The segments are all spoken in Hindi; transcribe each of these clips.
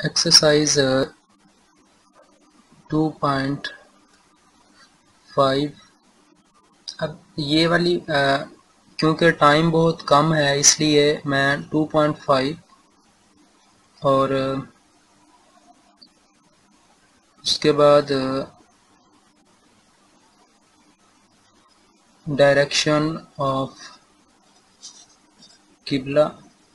एक्सरसाइज 2.5। अब ये वाली क्योंकि टाइम बहुत कम है इसलिए मैं 2.5 और उसके बाद डायरेक्शन ऑफ किबला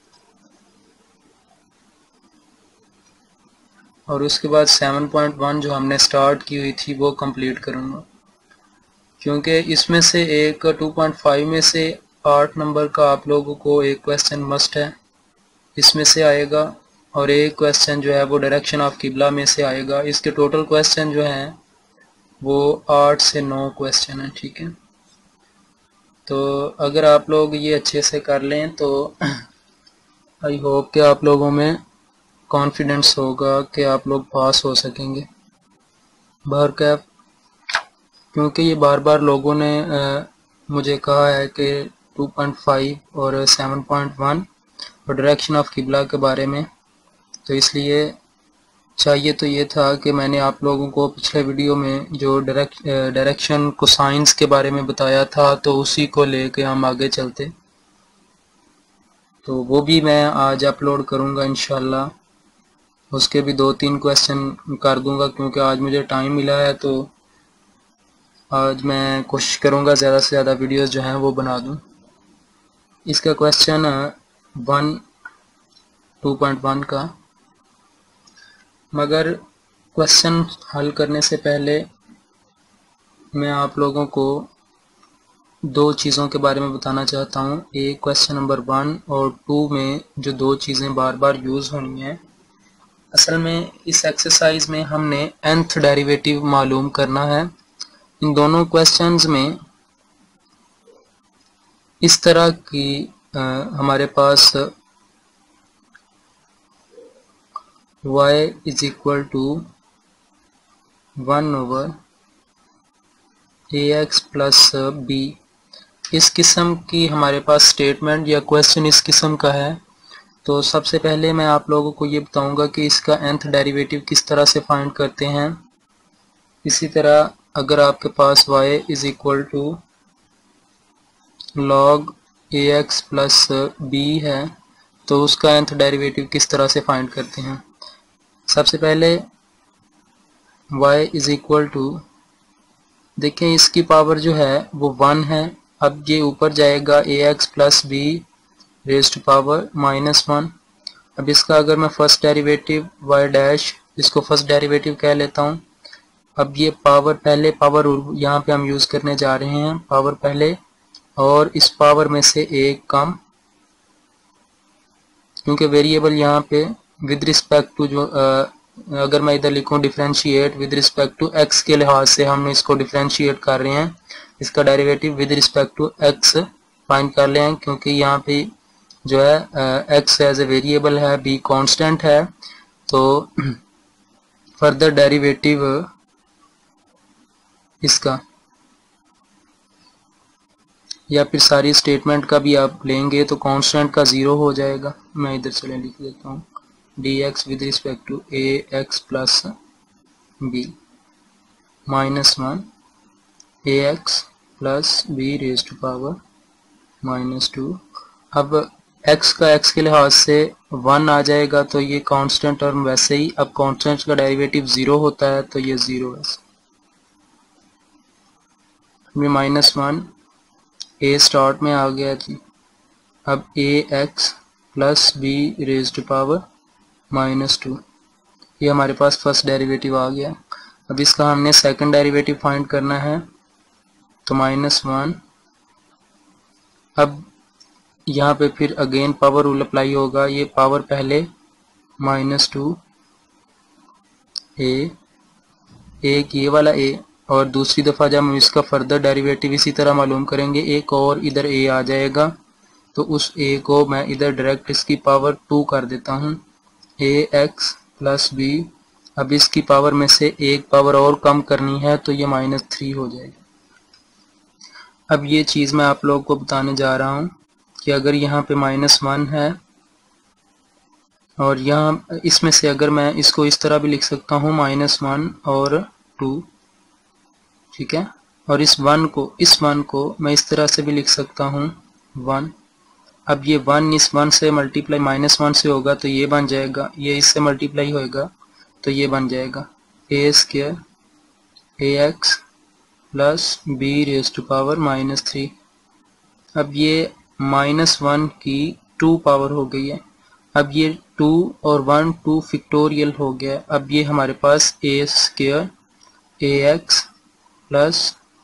और उसके बाद 7.1 जो हमने स्टार्ट की हुई थी वो कंप्लीट करूँगा, क्योंकि इसमें से एक 2.5 में से 8 नंबर का आप लोगों को एक क्वेश्चन मस्ट है इसमें से आएगा और एक क्वेश्चन जो है वो डायरेक्शन ऑफ किबला में से आएगा। इसके टोटल क्वेश्चन जो हैं वो 8 से 9 क्वेश्चन हैं। ठीक है, तो अगर आप लोग ये अच्छे से कर लें तो आई होप कि आप लोगों में कॉन्फिडेंस होगा कि आप लोग पास हो सकेंगे बाहर कैप, क्योंकि ये बार बार लोगों ने मुझे कहा है कि 2.5 और 7.1 और डायरेक्शन ऑफ किबला के बारे में, तो इसलिए चाहिए तो ये था कि मैंने आप लोगों को पिछले वीडियो में जो डायरेक्शन कोसाइंस के बारे में बताया था तो उसी को लेके हम आगे चलते, तो वो भी मैं आज अपलोड करूँगा इंशाल्लाह। उसके भी 2-3 क्वेश्चन कर दूंगा क्योंकि आज मुझे टाइम मिला है, तो आज मैं कोशिश करूँगा ज़्यादा से ज़्यादा वीडियोस जो हैं वो बना दूँ। इसका क्वेश्चन 2.1 का, मगर क्वेश्चन हल करने से पहले मैं आप लोगों को दो चीज़ों के बारे में बताना चाहता हूँ। एक क्वेश्चन नंबर 1 और 2 में जो दो चीज़ें बार बार यूज़ होनी है, असल में इस एक्सरसाइज में हमने nth डेरिवेटिव मालूम करना है। इन दोनों क्वेश्चंस में इस तरह की हमारे पास y is equal to 1/ax plus b, इस किस्म की हमारे पास स्टेटमेंट या क्वेश्चन इस किस्म का है। तो सबसे पहले मैं आप लोगों को ये बताऊंगा कि इसका nth डेरिवेटिव किस तरह से फाइंड करते हैं। इसी तरह अगर आपके पास y is equal to log ax plus b है तो उसका nth डेरिवेटिव किस तरह से फाइंड करते हैं। सबसे पहले y इज इक्वल टू, देखें इसकी पावर जो है वो 1 है। अब ये ऊपर जाएगा ax plus b raise to power -1। अब इसका अगर मैं फर्स्ट डेरिवेटिव y डैश, इसको फर्स्ट डेरिवेटिव कह लेता हूँ। अब ये पावर पहले, पावर यहाँ पे हम यूज़ करने जा रहे हैं, पावर पहले और इस पावर में से एक कम, क्योंकि वेरिएबल यहाँ पे विद रिस्पेक्ट टू जो अगर मैं इधर लिखूँ differentiate with respect to x के लिहाज से हम इसको डिफरेंशिएट कर रहे हैं। इसका derivative with respect to x find कर लें, क्योंकि यहाँ पे जो है x एज ए वेरिएबल है, b कांस्टेंट है, तो फर्दर डेरिवेटिव इसका या फिर सारी स्टेटमेंट का भी आप लेंगे तो कांस्टेंट का 0 हो जाएगा। मैं इधर चले लिख देता हूँ dx with respect to ax plus b -1 ax plus b raise to power -2। अब x का x के लिहाज से 1 आ जाएगा तो ये कांस्टेंट टर्म वैसे ही, अब कांस्टेंट का डेरिवेटिव 0 होता है तो ये 0 है। -1 a स्टार्ट में आ गया जी। अब ax plus b raise to power -2, ये हमारे पास फर्स्ट डेरिवेटिव आ गया। अब इसका हमने सेकंड डेरिवेटिव फाइंड करना है, तो -1। अब यहाँ पे फिर अगेन पावर रूल अप्लाई होगा, ये पावर पहले -2 a, एक ये वाला a, और दूसरी दफ़ा जब हम इसका फर्दर डेरिवेटिव इसी तरह मालूम करेंगे एक और इधर a आ जाएगा, तो उस a को मैं इधर डायरेक्ट इसकी पावर 2 कर देता हूँ, ax प्लस b। अब इसकी पावर में से एक पावर और कम करनी है तो ये -3 हो जाएगा। अब ये चीज़ मैं आप लोगों को बताने जा रहा हूँ कि अगर यहाँ पे -1 है और यहाँ इसमें से अगर मैं इसको इस तरह भी लिख सकता हूँ -1 और 2, ठीक है। और इस वन को मैं इस तरह से भी लिख सकता हूँ 1। अब ये 1 इस 1 से मल्टीप्लाई -1 से होगा तो ये बन जाएगा, ये इससे मल्टीप्लाई होएगा तो ये बन जाएगा a² ax प्लस b⁻³ अब ये -1 की 2 पावर हो गई है। अब ये 2 और 1 2 फैक्टोरियल हो गया। अब ये हमारे पास a² ax प्लस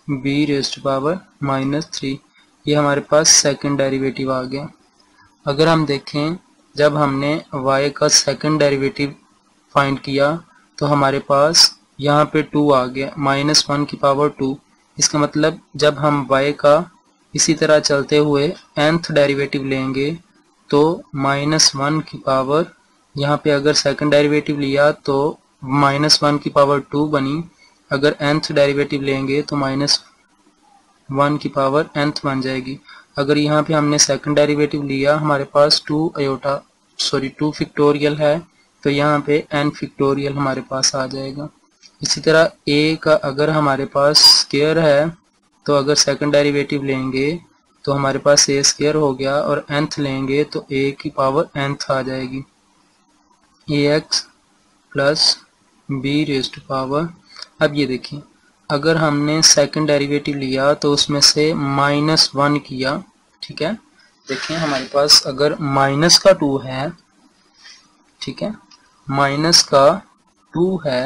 b⁻³ ये हमारे पास सेकंड डेरिवेटिव आ गया। अगर हम देखें जब हमने y का सेकंड डेरिवेटिव फाइंड किया तो हमारे पास यहाँ पे 2 आ गया, -1 की पावर 2। इसका मतलब जब हम y का इसी तरह चलते हुए nth डेरिवेटिव लेंगे तो -1 की पावर, यहाँ पे अगर सेकंड डेरिवेटिव लिया तो -1 की पावर 2 बनी, अगर nth डेरिवेटिव लेंगे तो -1 की पावर nth बन जाएगी। अगर यहाँ पे हमने सेकंड डेरिवेटिव लिया हमारे पास 2 फैक्टोरियल है तो यहाँ पे n फैक्टोरियल हमारे पास आ जाएगा। इसी तरह a का अगर हमारे पास स्क्वायर है तो अगर सेकंड डेरिवेटिव लेंगे तो हमारे पास a² हो गया और nth लेंगे तो a की पावर nth आ जाएगी ax प्लस b⁻। अब ये देखिए अगर हमने सेकंड डेरिवेटिव लिया तो उसमें से -1 किया, ठीक है। देखिए हमारे पास अगर माइनस का 2 है, ठीक है, माइनस का 2 है,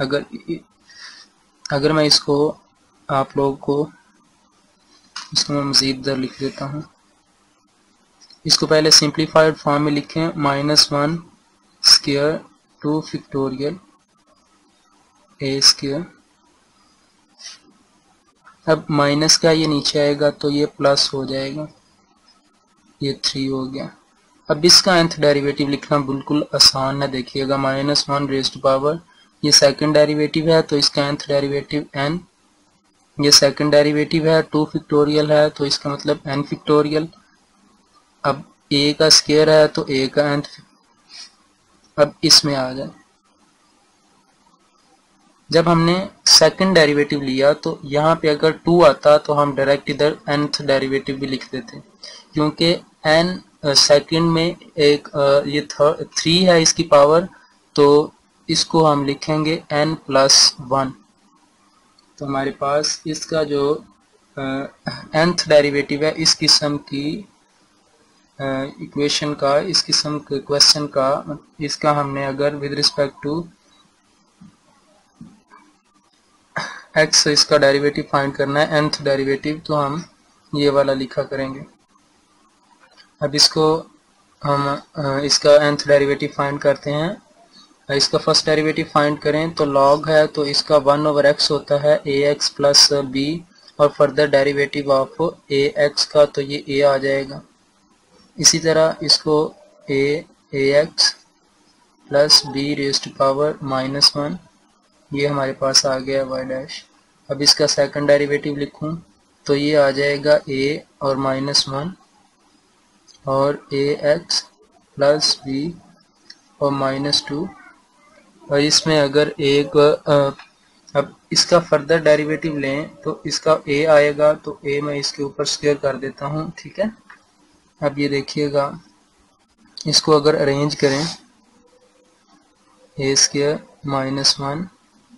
अगर मैं इसको आप लोगों को इसको मैं मज़ीद दर लिख देता हूँ। इसको पहले सिंप्लीफाइड फॉर्म में लिखें, -1 स्क्वायर 2 फैक्टोरियल a²। अब माइनस का ये नीचे आएगा तो ये प्लस हो जाएगा, ये 3 हो गया। अब इसका nth डेरिवेटिव लिखना बिल्कुल आसान है। देखिएगा -1 ये सेकंड डेरिवेटिव है तो इसका nth डेरिवेटिव n, ये सेकंड डेरिवेटिव है 2 फैक्टोरियल है तो इसका मतलब n फैक्टोरियल। अब a का स्क्वायर है तो a का nth। अब इसमें आ जाए जब हमने सेकंड डेरिवेटिव लिया तो यहाँ पे अगर 2 आता तो हम डायरेक्ट इधर nth डेरिवेटिव भी लिख देते, क्योंकि n सेकंड में एक ये 3 है इसकी पावर, तो इसको हम लिखेंगे n+1। तो हमारे पास इसका जो nth डेरिवेटिव है इस किस्म की इक्वेशन का, इस किस्म के क्वेश्चन का, इसका हमने अगर विद रिस्पेक्ट टू x इसका डेरिवेटिव फाइंड करना है nth डेरिवेटिव, तो हम ये वाला लिखा करेंगे। अब इसको हम इसका nth डेरिवेटिव फाइंड करते हैं। इसका फर्स्ट डेरिवेटिव फाइंड करें तो log है तो इसका 1/x होता है ax प्लस b, और फर्दर डेरिवेटिव ऑफ ax का तो ये a आ जाएगा। इसी तरह इसको ax प्लस b⁻⁻1 ये हमारे पास आ गया y'। अब इसका सेकंड डेरिवेटिव लिखूं तो ये आ जाएगा a और -1 और ax प्लस b और -2। और इसमें अगर एक अब इसका फर्दर डेरिवेटिव लें तो इसका a आएगा तो a मैं इसके ऊपर स्क्वायर कर देता हूँ, ठीक है। अब ये देखिएगा इसको अगर अरेंज करें a² -1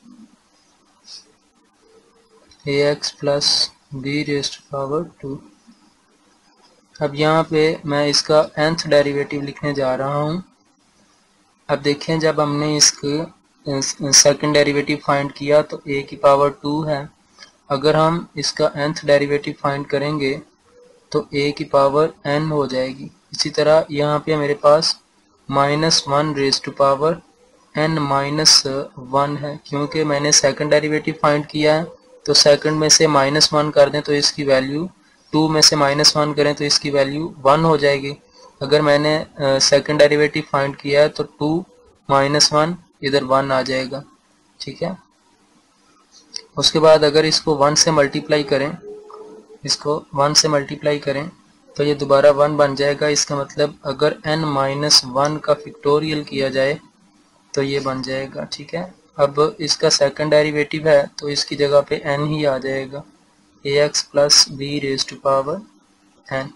ax प्लस b⁻²। अब यहाँ पे मैं इसका nth डेरिवेटिव लिखने जा रहा हूँ। अब देखें जब हमने इसके सेकंड डेरिवेटिव फाइंड किया तो a की पावर 2 है। अगर हम इसका nth डेरिवेटिव फाइंड करेंगे तो a की पावर n हो जाएगी। इसी तरह यहाँ पे मेरे पास -1n−1 है, क्योंकि मैंने सेकंड डेरिवेटिव फाइंड किया है तो सेकंड में से -1 कर दें तो इसकी वैल्यू 2 में से -1 करें तो इसकी वैल्यू 1 हो जाएगी। अगर मैंने सेकंड डेरिवेटिव फाइंड किया है तो 2 -1 इधर 1 आ जाएगा, ठीक है। उसके बाद अगर इसको 1 से मल्टीप्लाई करें, इसको 1 से मल्टीप्लाई करें तो ये दोबारा 1 बन जाएगा। इसका मतलब अगर n-1 का फैक्टोरियल किया जाए तो ये बन जाएगा। ठीक है, अब इसका सेकंड डेरिवेटिव है तो इसकी जगह पे n ही आ जाएगा, ax plus b raise to power n।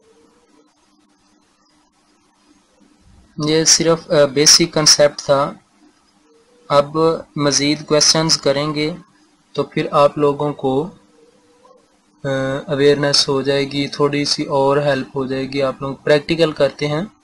ये सिर्फ बेसिक कंसेप्ट था। अब मज़ीद क्वेश्चंस करेंगे तो फिर आप लोगों को अवेयरनेस हो जाएगी, थोड़ी सी और हेल्प हो जाएगी। आप लोग प्रैक्टिकल करते हैं।